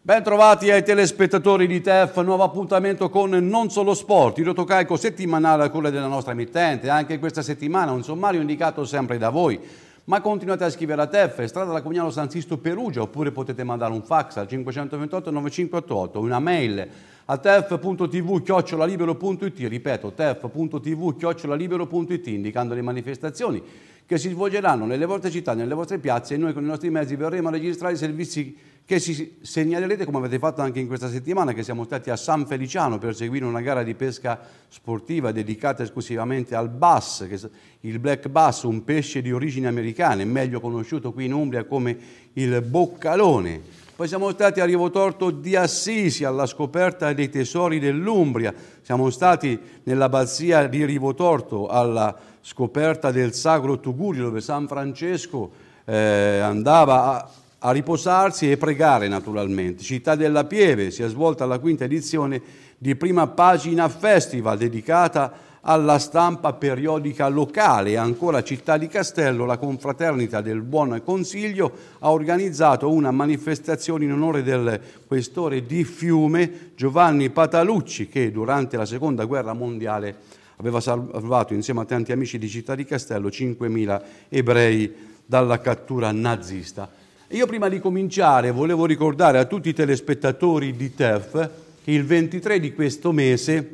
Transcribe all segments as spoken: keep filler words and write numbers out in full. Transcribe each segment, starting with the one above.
Ben trovati ai telespettatori di T E F, nuovo appuntamento con Non Solo Sport, il rotocalco settimanale a cura della nostra emittente. Anche questa settimana un sommario indicato sempre da voi, ma continuate a scrivere a T E F, strada della Cognano San Sisto Perugia, oppure potete mandare un fax al cinquecentoventotto novantacinque ottantotto, una mail a tef punto tv chiocciola libero punto it, ripeto tef punto tv chiocciola libero punto it, indicando le manifestazioni che si svolgeranno nelle vostre città, nelle vostre piazze, e noi con i nostri mezzi verremo a registrare i servizi che si segnalerete, come avete fatto anche in questa settimana, che siamo stati a San Feliciano per seguire una gara di pesca sportiva dedicata esclusivamente al bass, che il black bass, un pesce di origini americane, meglio conosciuto qui in Umbria come il boccalone. Poi siamo stati a Rivotorto di Assisi alla scoperta dei tesori dell'Umbria, siamo stati nell'abbazia di Rivotorto alla scoperta del Sacro Tugurio, dove San Francesco eh, andava a, a riposarsi e pregare naturalmente. Città della Pieve, si è svolta la quinta edizione di Prima Pagina Festival dedicata alla stampa periodica locale. Ancora Città di Castello, la confraternita del Buon Consiglio ha organizzato una manifestazione in onore del questore di Fiume Giovanni Patalucci, che durante la Seconda Guerra Mondiale aveva salvato insieme a tanti amici di Città di Castello cinquemila ebrei dalla cattura nazista. Io prima di cominciare volevo ricordare a tutti i telespettatori di T E F che il ventitré di questo mese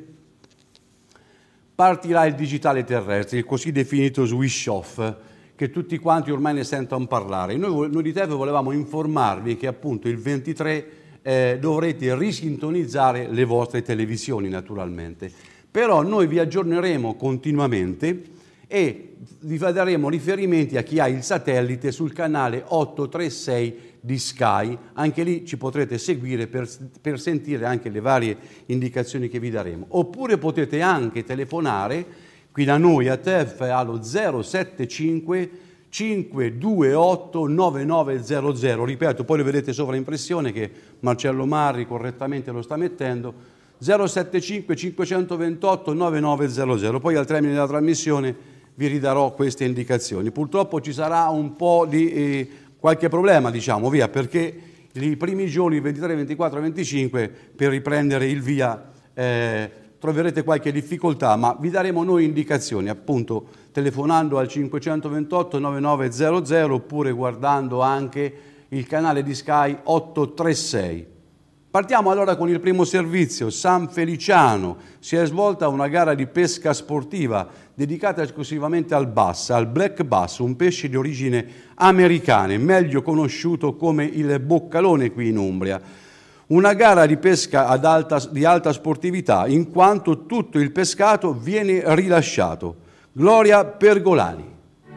partirà il digitale terrestre, il così definito Swish Off, che tutti quanti ormai ne sentono parlare. Noi, noi di T E F volevamo informarvi che appunto il ventitré eh, dovrete risintonizzare le vostre televisioni naturalmente. Però noi vi aggiorneremo continuamente e vi daremo riferimenti a chi ha il satellite sul canale ottocentotrentasei di Sky. Anche lì ci potrete seguire per, per sentire anche le varie indicazioni che vi daremo. Oppure potete anche telefonare qui da noi a T E F allo zero sette cinque cinque due otto nove nove zero zero. Ripeto, poi lo vedete sovraimpressione che Marcello Marri correttamente lo sta mettendo. zero sette cinque cinque due otto nove nove zero zero. Poi al termine della trasmissione vi ridarò queste indicazioni. Purtroppo ci sarà un po' di eh, qualche problema, diciamo, via, perché i primi giorni, ventitré, ventiquattro, venticinque, per riprendere il via eh, troverete qualche difficoltà, ma vi daremo noi indicazioni, appunto telefonando al cinquecentoventotto nove nove zero zero oppure guardando anche il canale di Sky ottocentotrentasei. Partiamo allora con il primo servizio. San Feliciano si è svolta una gara di pesca sportiva dedicata esclusivamente al bass, al black bass, un pesce di origine americana, meglio conosciuto come il boccalone qui in Umbria. Una gara di pesca ad alta, di alta sportività, in quanto tutto il pescato viene rilasciato. Gloria Pergolani.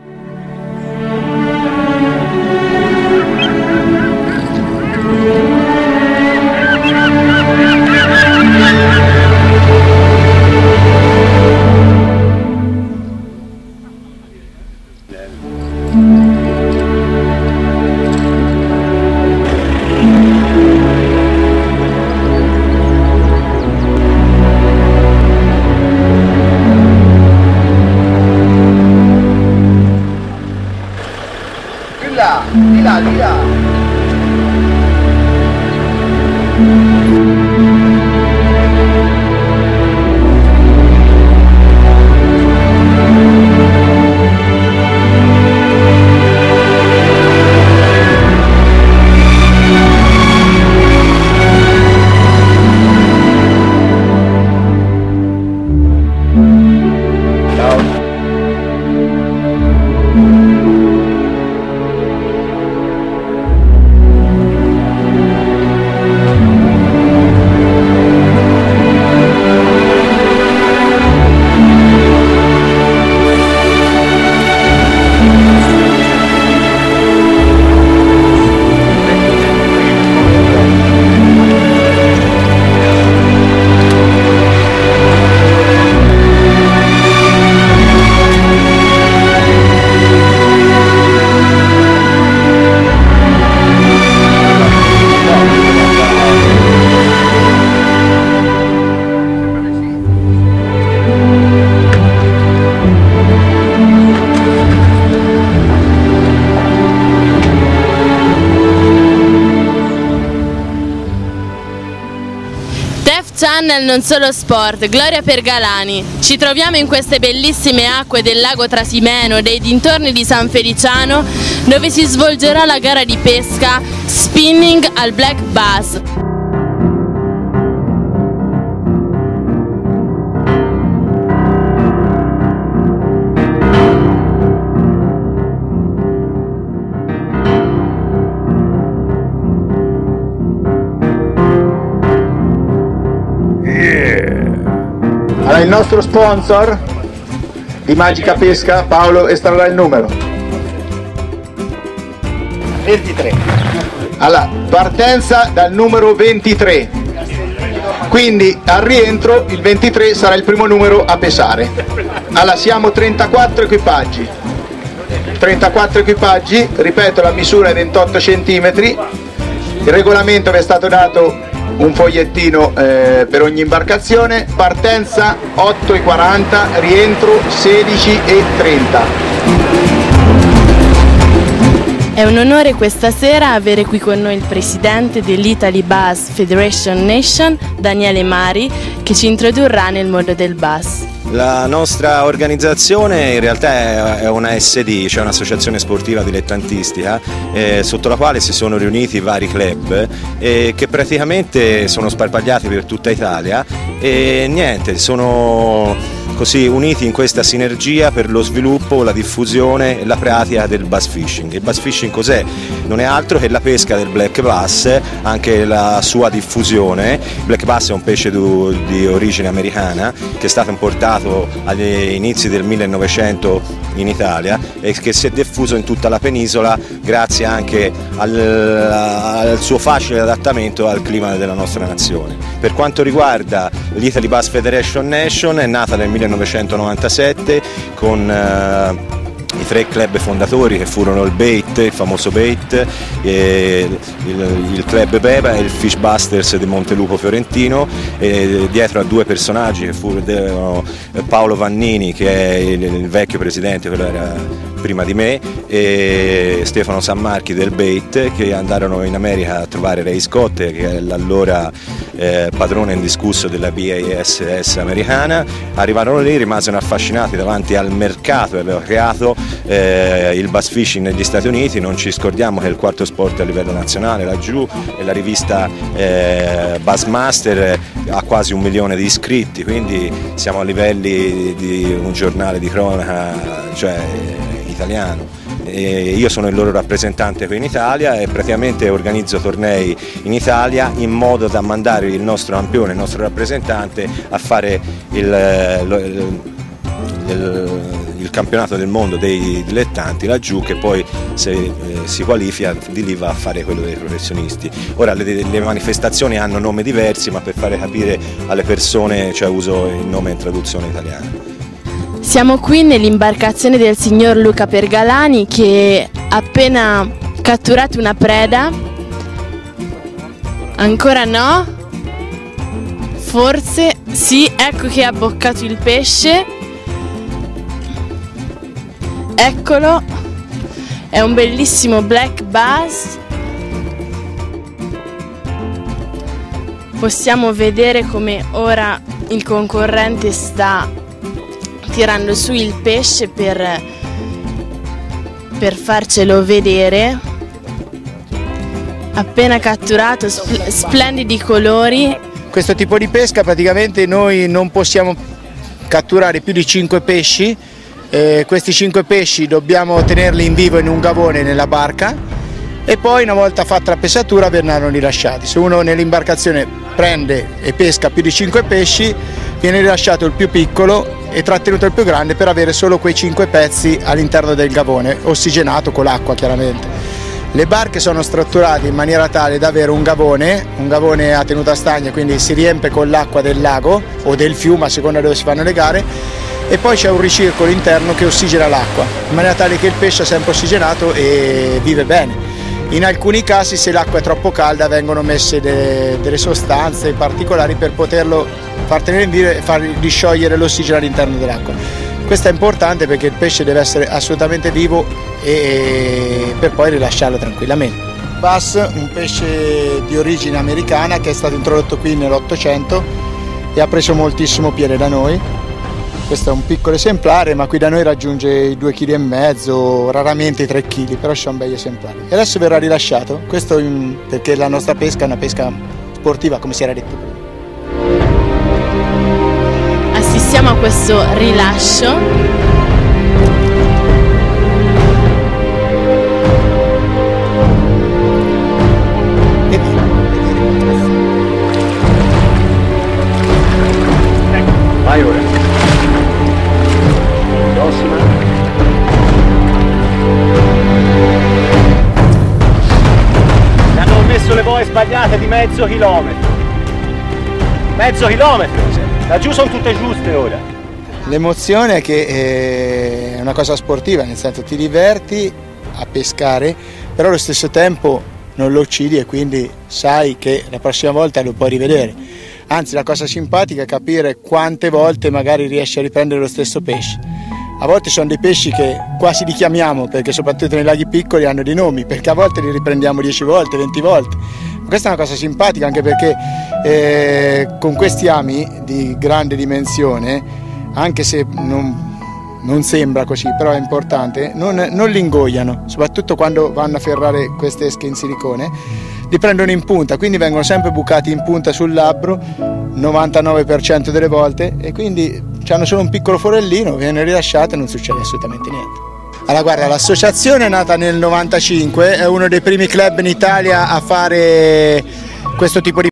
Di là, di là. Channel Non Solo Sport, Gloria Pergalani. Ci troviamo in queste bellissime acque del lago Trasimeno, dei dintorni di San Feliciano, dove si svolgerà la gara di pesca spinning al black bass. Allora, il nostro sponsor di Magica Pesca, Paolo, estrarrà il numero ventitré. Allora, partenza dal numero ventitré, quindi al rientro il ventitré sarà il primo numero a pesare. Allora, siamo trentaquattro equipaggi, trentaquattro equipaggi, ripeto, la misura è ventotto centimetri, il regolamento vi è stato dato un fogliettino eh, per ogni imbarcazione. Partenza otto e quaranta, rientro sedici e trenta. È un onore questa sera avere qui con noi il presidente dell'Italy Bass Federation Nation, Daniele Mari, che ci introdurrà nel mondo del bass. La nostra organizzazione in realtà è una S D, cioè un'associazione sportiva dilettantistica, eh, sotto la quale si sono riuniti vari club eh, che praticamente sono sparpagliati per tutta Italia e niente, sono così uniti in questa sinergia per lo sviluppo, la diffusione e la pratica del bass fishing. Il bass fishing cos'è? Non è altro che la pesca del black bass, anche la sua diffusione. Il black bass è un pesce di, di origine americana che è stato importato agli inizi del millenovecento in Italia e che si è diffuso in tutta la penisola grazie anche al, al suo facile adattamento al clima della nostra nazione. Per quanto riguarda l'Italy Bass Federation Nation, è nata nel millenovecentonovantasette con eh, i tre club fondatori che furono il Bait, il famoso Bait, eh, il, il club Beba e il Fishbusters di Montelupo Fiorentino, e dietro a due personaggi che furono Paolo Vannini, che è il, il vecchio presidente, quello era prima di me, e Stefano Sammarchi del Bait, che andarono in America a trovare Ray Scott, che è l'allora eh, padrone indiscusso della B A S S americana. Arrivarono lì, rimasero affascinati davanti al mercato che aveva creato eh, il bass fishing negli Stati Uniti. Non ci scordiamo che è il quarto sport a livello nazionale laggiù, e la rivista eh, Bassmaster ha quasi un milione di iscritti, quindi siamo a livelli di un giornale di cronaca, cioè italiano. E io sono il loro rappresentante qui in Italia e praticamente organizzo tornei in Italia in modo da mandare il nostro campione, il nostro rappresentante a fare il, il, il, il campionato del mondo dei dilettanti laggiù, che poi se eh, si qualifica di lì va a fare quello dei professionisti. Ora le, le manifestazioni hanno nomi diversi, ma per fare capire alle persone, cioè uso il nome in traduzione italiana. Siamo qui nell'imbarcazione del signor Luca Pergalani, che ha appena catturato una preda. Ancora no? Forse sì, ecco che ha boccato il pesce. Eccolo, è un bellissimo black bass. Possiamo vedere come ora il concorrente sta tirando su il pesce per, per farcelo vedere. Appena catturato, spl- splendidi colori. Questo tipo di pesca praticamente noi non possiamo catturare più di cinque pesci. Eh, questi cinque pesci dobbiamo tenerli in vivo in un gavone nella barca e poi, una volta fatta la pesatura, verranno rilasciati. Se uno nell'imbarcazione prende e pesca più di cinque pesci, viene rilasciato il più piccolo e trattenuto il più grande per avere solo quei cinque pezzi all'interno del gavone, ossigenato con l'acqua chiaramente. Le barche sono strutturate in maniera tale da avere un gavone, un gavone a tenuta stagna, quindi si riempie con l'acqua del lago o del fiume a seconda dove si fanno le gare, e poi c'è un ricircolo interno che ossigena l'acqua, in maniera tale che il pesce è sempre ossigenato e vive bene. In alcuni casi, se l'acqua è troppo calda, vengono messe de, delle sostanze particolari per poterlo far tenere in vivo e far disciogliere l'ossigeno all'interno dell'acqua. Questo è importante perché il pesce deve essere assolutamente vivo e per poi rilasciarlo tranquillamente. Bass, un pesce di origine americana che è stato introdotto qui nell'Ottocento e ha preso moltissimo piede da noi. Questo è un piccolo esemplare, ma qui da noi raggiunge i due virgola cinque chili, raramente i tre chili, però sono bei esemplari. E adesso verrà rilasciato, questo in, perché la nostra pesca è una pesca sportiva, come si era detto prima. Assistiamo a questo rilascio. Vai ora. Prossima. Mi hanno messo le boe sbagliate di mezzo chilometro. Mezzo chilometro. Laggiù sono tutte giuste ora. L'emozione è che è una cosa sportiva, nel senso ti diverti a pescare, però allo stesso tempo non lo uccidi e quindi sai che la prossima volta lo puoi rivedere. Anzi, la cosa simpatica è capire quante volte magari riesci a riprendere lo stesso pesce. A volte sono dei pesci che quasi li chiamiamo, perché soprattutto nei laghi piccoli hanno dei nomi, perché a volte li riprendiamo dieci volte, venti volte. Questa è una cosa simpatica anche perché eh, con questi ami di grande dimensione, anche se non, non sembra così, però è importante, non, non li ingoiano, soprattutto quando vanno a ferrare queste esche in silicone. Li prendono in punta, quindi vengono sempre bucati in punta sul labbro, novantanove per cento delle volte, e quindi hanno solo un piccolo forellino, viene rilasciato e non succede assolutamente niente. Allora guarda, l'associazione è nata nel novantacinque, è uno dei primi club in Italia a fare questo tipo di